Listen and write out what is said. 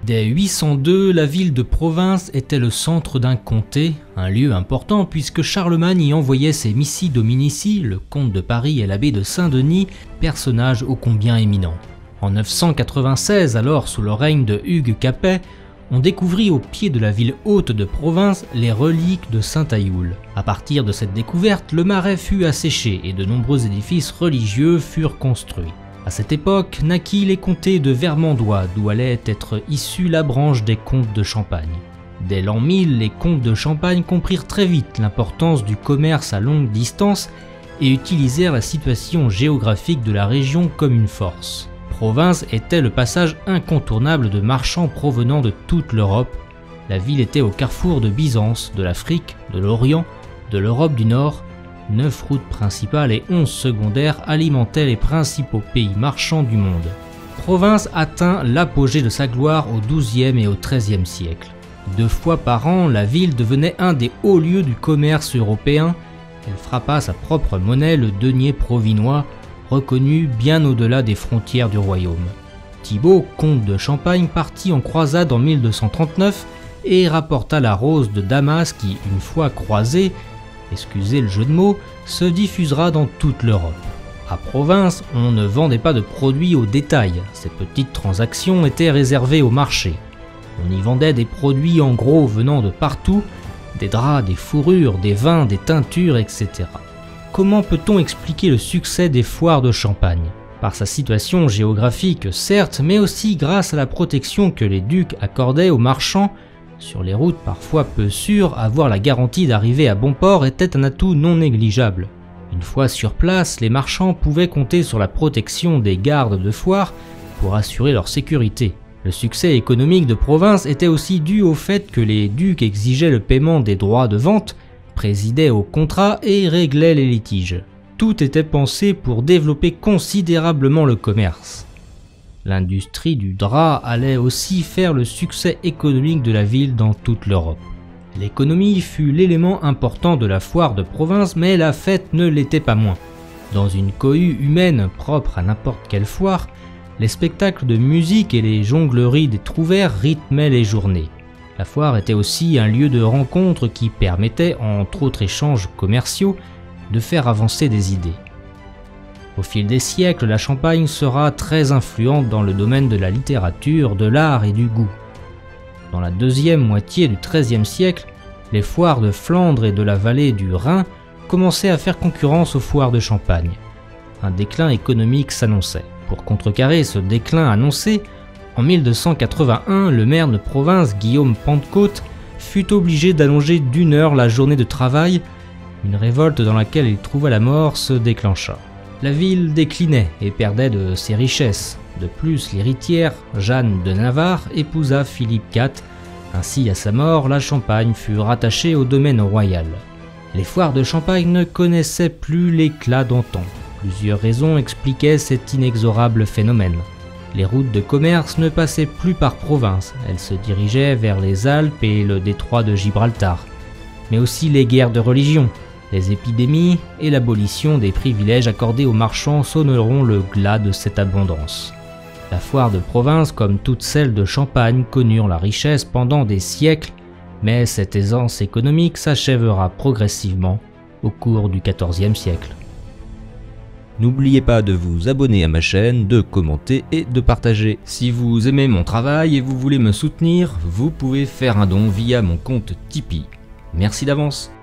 Dès 802, la ville de Provins était le centre d'un comté, un lieu important puisque Charlemagne y envoyait ses missi dominici, le comte de Paris et l'abbé de Saint-Denis, personnages ô combien éminents. En 996, alors sous le règne de Hugues Capet, on découvrit au pied de la ville haute de Provins les reliques de Saint Ayoul. À partir de cette découverte, le marais fut asséché et de nombreux édifices religieux furent construits. À cette époque naquit les comtés de Vermandois, d'où allait être issue la branche des comtes de Champagne. Dès l'an 1000, les comtes de Champagne comprirent très vite l'importance du commerce à longue distance et utilisèrent la situation géographique de la région comme une force. Provins était le passage incontournable de marchands provenant de toute l'Europe. La ville était au carrefour de Byzance, de l'Afrique, de l'Orient, de l'Europe du Nord. 9 routes principales et 11 secondaires alimentaient les principaux pays marchands du monde. Provins atteint l'apogée de sa gloire au XIIe et au XIIIe siècle. 2 fois par an, la ville devenait un des hauts lieux du commerce européen. Elle frappa sa propre monnaie, le denier provinois, reconnu bien au-delà des frontières du royaume. Thibaut, comte de Champagne, partit en croisade en 1239 et rapporta la rose de Damas qui, une fois croisée, excusez le jeu de mots, se diffusera dans toute l'Europe. À Provins, on ne vendait pas de produits au détail, ces petites transactions étaient réservées au marché. On y vendait des produits en gros venant de partout, des draps, des fourrures, des vins, des teintures, etc. Comment peut-on expliquer le succès des foires de Champagne? Par sa situation géographique certes, mais aussi grâce à la protection que les ducs accordaient aux marchands. Sur les routes parfois peu sûres, avoir la garantie d'arriver à bon port était un atout non négligeable. Une fois sur place, les marchands pouvaient compter sur la protection des gardes de foire pour assurer leur sécurité. Le succès économique de Provins était aussi dû au fait que les ducs exigeaient le paiement des droits de vente, présidaient aux contrats et réglaient les litiges. Tout était pensé pour développer considérablement le commerce. L'industrie du drap allait aussi faire le succès économique de la ville dans toute l'Europe. L'économie fut l'élément important de la foire de Provins, mais la fête ne l'était pas moins. Dans une cohue humaine propre à n'importe quelle foire, les spectacles de musique et les jongleries des trouvères rythmaient les journées. La foire était aussi un lieu de rencontre qui permettait, entre autres échanges commerciaux, de faire avancer des idées. Au fil des siècles, la Champagne sera très influente dans le domaine de la littérature, de l'art et du goût. Dans la deuxième moitié du XIIIe siècle, les foires de Flandre et de la vallée du Rhin commençaient à faire concurrence aux foires de Champagne. Un déclin économique s'annonçait. Pour contrecarrer ce déclin annoncé, en 1281, le maire de Provins, Guillaume Pentecôte, fut obligé d'allonger d'1 heure la journée de travail. Une révolte dans laquelle il trouva la mort se déclencha. La ville déclinait et perdait de ses richesses. De plus, l'héritière, Jeanne de Navarre, épousa Philippe IV. Ainsi, à sa mort, la Champagne fut rattachée au domaine royal. Les foires de Champagne ne connaissaient plus l'éclat d'antan. Plusieurs raisons expliquaient cet inexorable phénomène. Les routes de commerce ne passaient plus par Provins, elles se dirigeaient vers les Alpes et le détroit de Gibraltar. Mais aussi les guerres de religion, les épidémies et l'abolition des privilèges accordés aux marchands sonneront le glas de cette abondance. La foire de Provins, comme toutes celles de Champagne, connurent la richesse pendant des siècles, mais cette aisance économique s'achèvera progressivement au cours du XIVe siècle. N'oubliez pas de vous abonner à ma chaîne, de commenter et de partager. Si vous aimez mon travail et vous voulez me soutenir, vous pouvez faire un don via mon compte Tipeee. Merci d'avance.